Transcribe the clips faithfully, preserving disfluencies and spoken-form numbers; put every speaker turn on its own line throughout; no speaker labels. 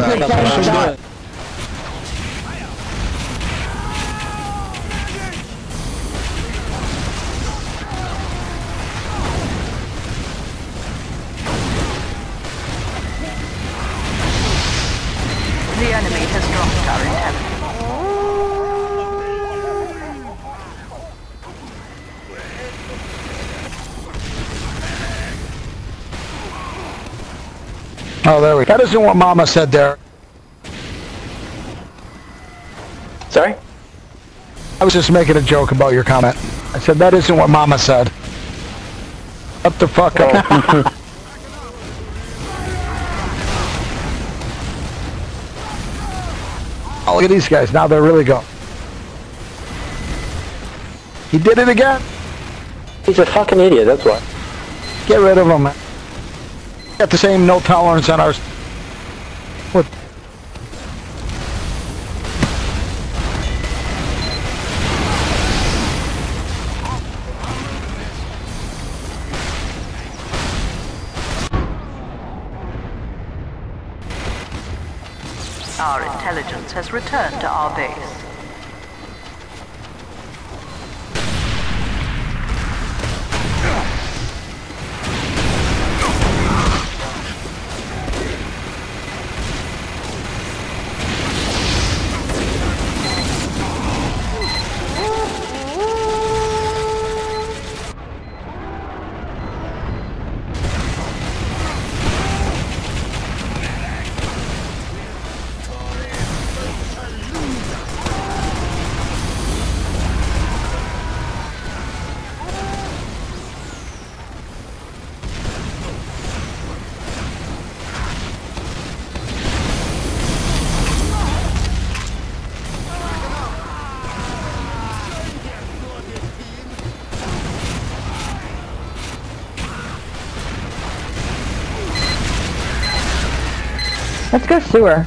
the same shot.
The enemy has dropped our intelligence.
Oh, there we go. That isn't what Mama said there.
Sorry?
I was just making a joke about your comment. I said, that isn't what Mama said. Up the fuck up. Oh, look at these guys. Now they're really going. He did it again.
He's a fucking idiot, that's why.
Get rid of him, man. Got the same no tolerance on ours. What?
Our intelligence has returned to our base.
Let's go sewer.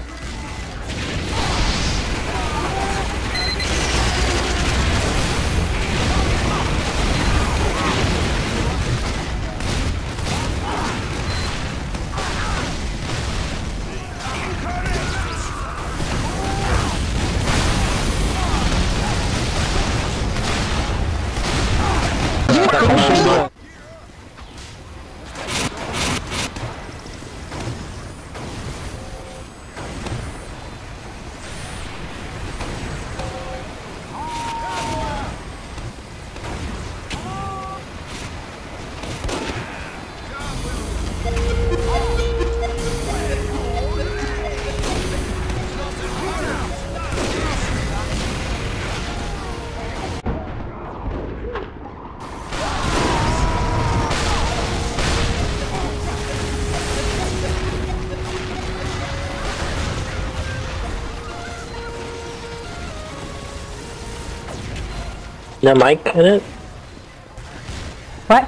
No mic in it?
What?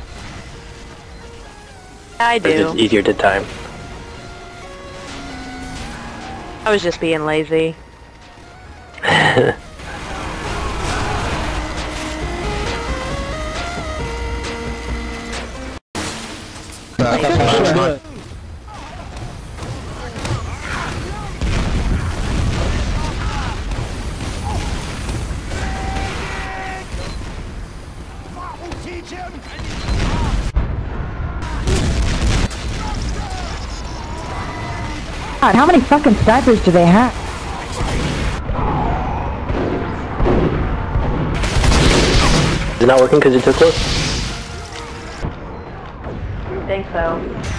I
Or is
do.
it easier to time?
I was just being lazy.
God, how many fucking snipers do they have?
Is it not working because you're too close?
I think so.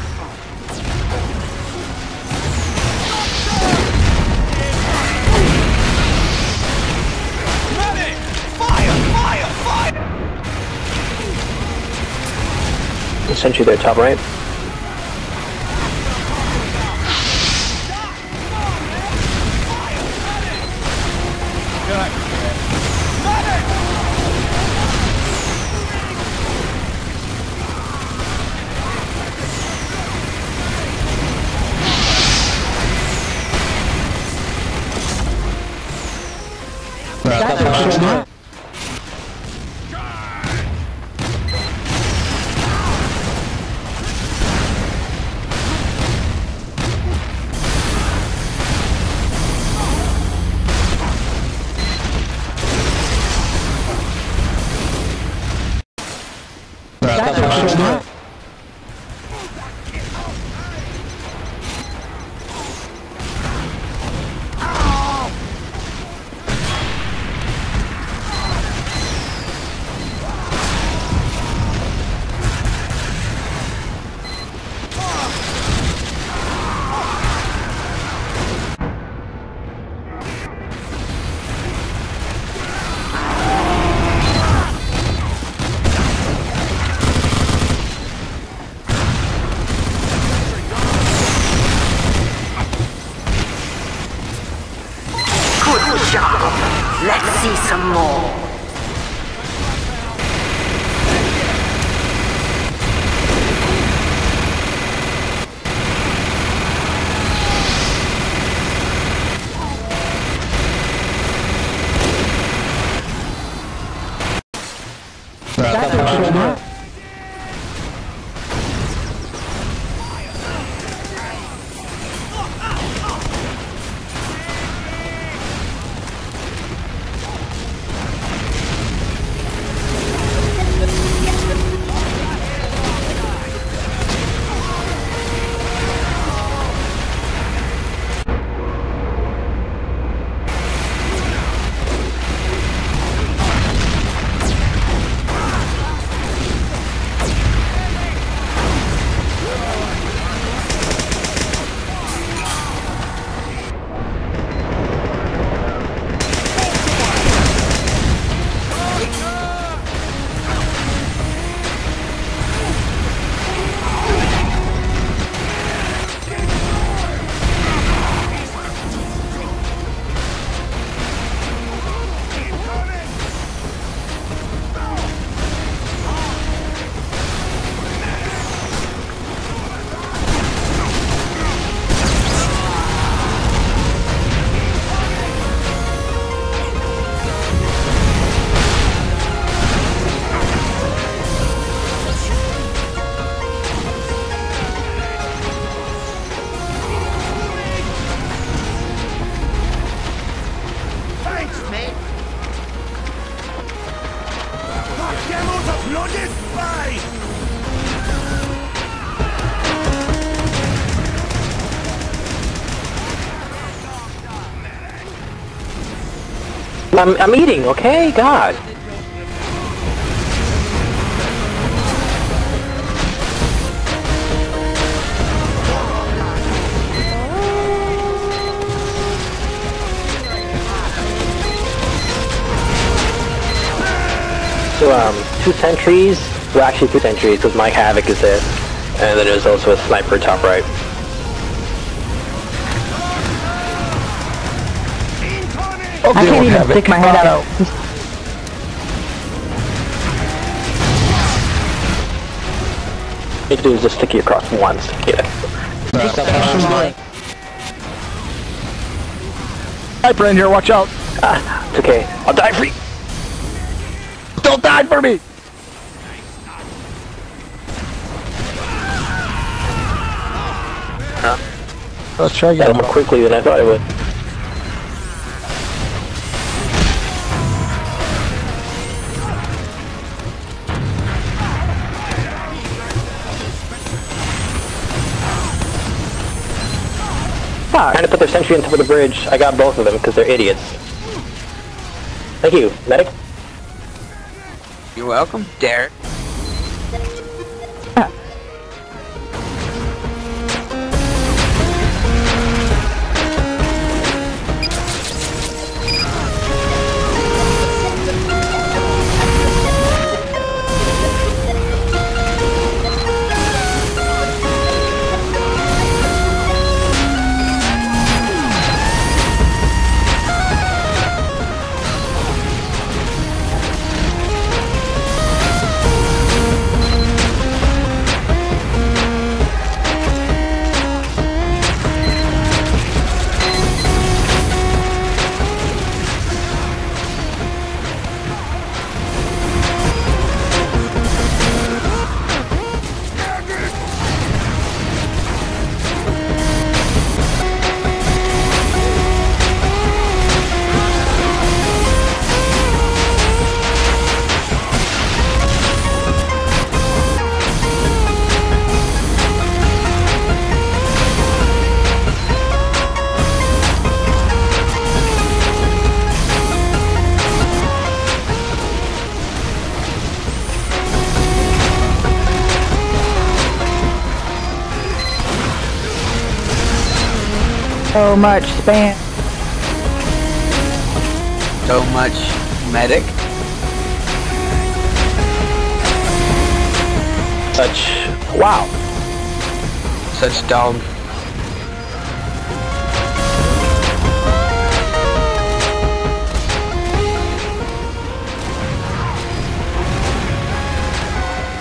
Sentry there, top right.
That's
Let's see some more.
I'm, I'm eating, okay? God. So, um, two sentries, well actually two sentries, because my Havoc is there. And then there's also a sniper top right.
Oh,
I can't even stick my head out.
All you do is just stick it across once. Yeah.
Sniper in here, watch out.
Ah, it's okay. I'll die for you.
Don't die for me.
Huh?
Let's try
That
again.
more quickly than I thought it would. Trying to put their sentry on top of the bridge. I got both of them because they're idiots. Thank you, medic.
You're welcome, Derek.
So much spam.
So much medic.
Such... wow.
Such dog.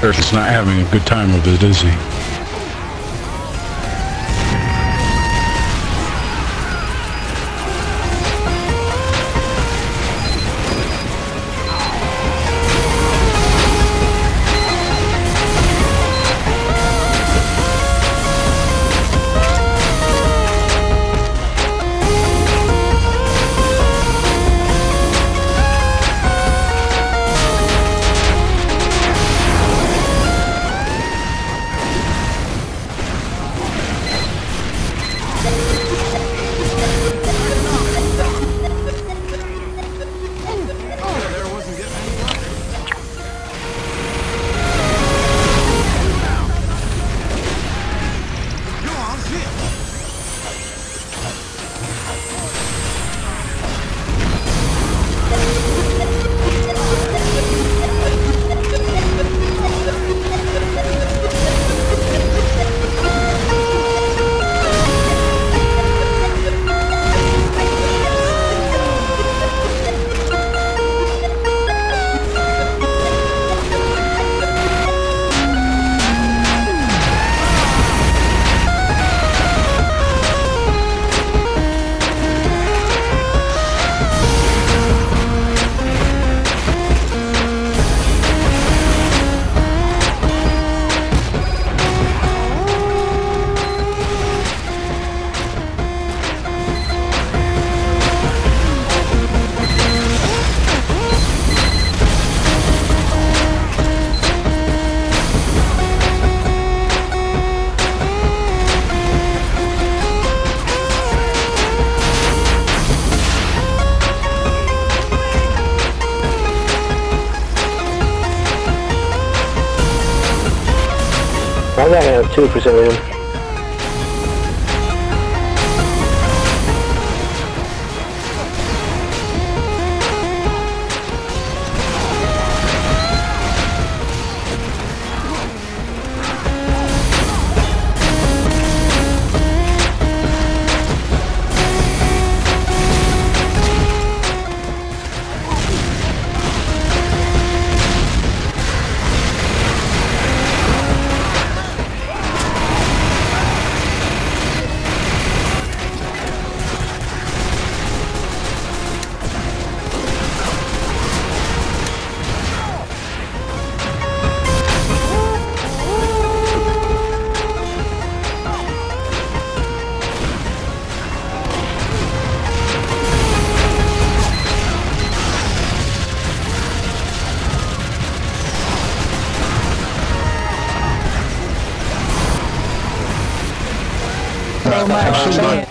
Earth's not having a good time of it, is he?
I'm not gonna have two for some reason.
So much.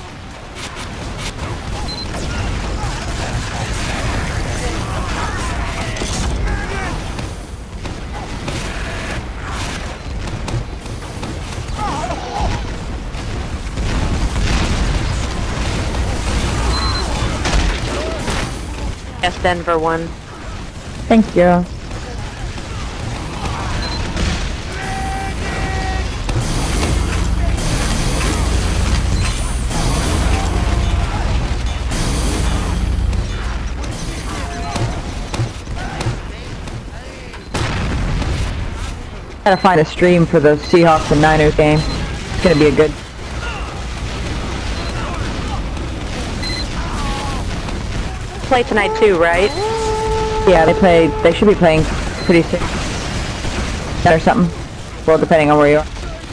Yes, Denver won.
Thank you. Gotta find a stream for the Seahawks and Niners game. It's gonna be a good.
Play tonight too, right?
Yeah, they play. They should be playing pretty soon or something. Well, depending on where you are.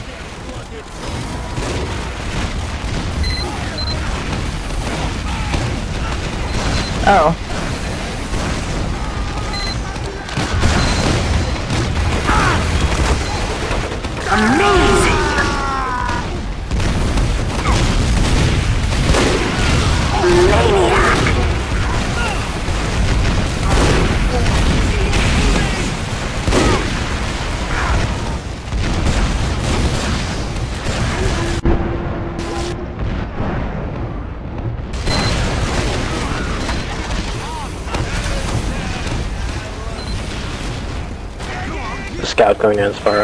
Oh.
Scout going down Sparrow.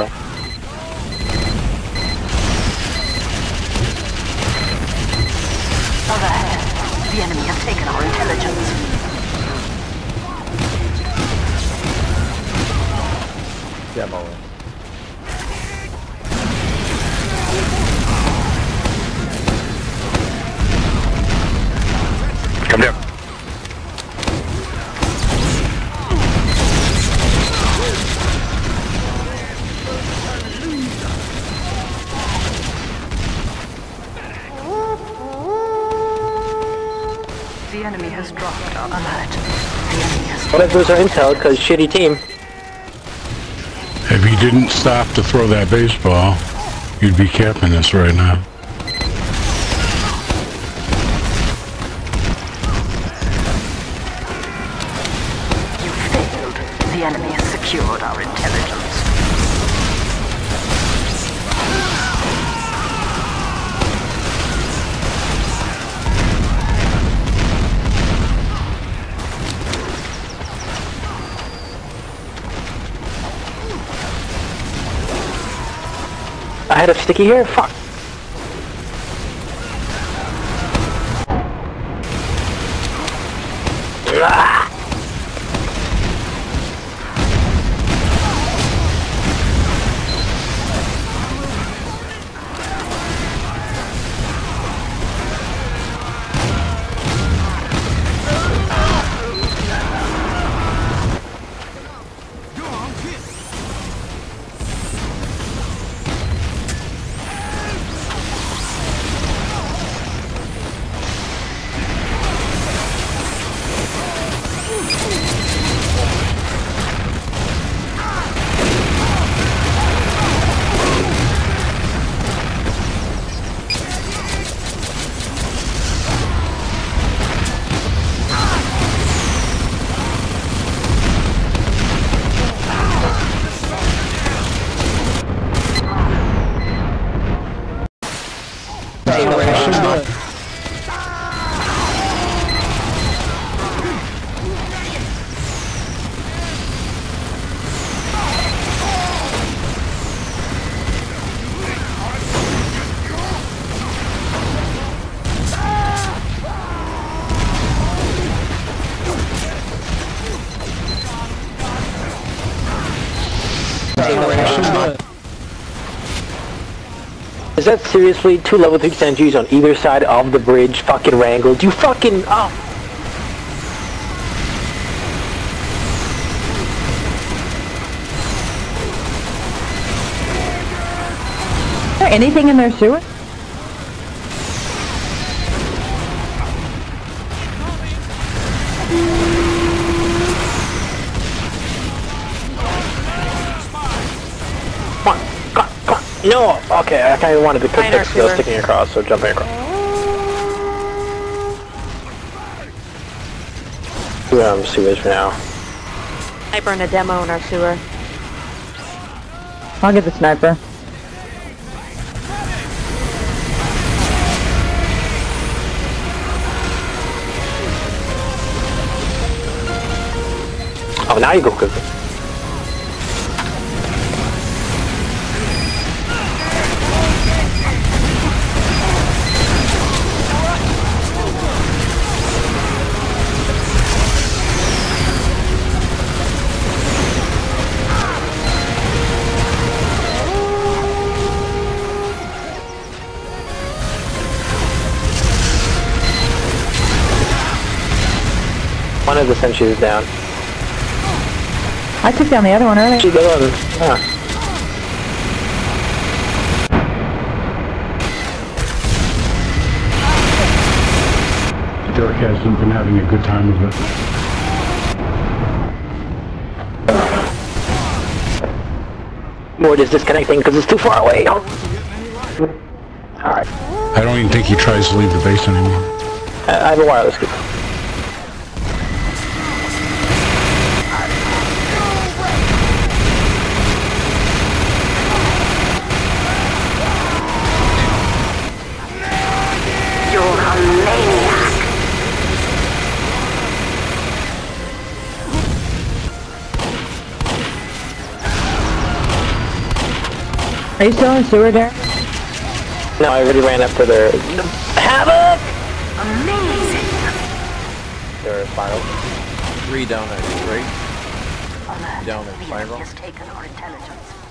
Overhead, the enemy has taken our intelligence.
Demo.
enemy has dropped our alert. The enemy has
What if those are intel, because shitty team?
If you didn't stop to throw that baseball, you'd be capping us right now.
You failed. The enemy has secured our intelligence.
I had a sticky here? Fuck. Ah! Is that seriously two level three sentries on either side of the bridge fucking wrangled? You fucking... Oh.
Is there anything in their sewer?
Come on, come on, come on. No! Okay, I kind of wanted to quick
Minor
fix skill
sewer.
sticking across, so jumping across. Two um, sewers for now.
Sniper and a demo in our sewer.
I'll get the sniper.
Oh, now you go quickly. One of the sentries is down.
I took down the other one earlier.
She the other one. Ah.
Derek hasn't been having a good time with it.
More just disconnecting because it's too far away. Oh. Alright.
I don't even think he tries to leave the base anymore.
I, I have a wireless scoop.
Are you still in the sewer, Derek?
No, I already ran up to their... Havoc!
amazing.
Their spiral.
Three down at three.
Alert.
Down at
The enemy
spiral.
has taken our intelligence.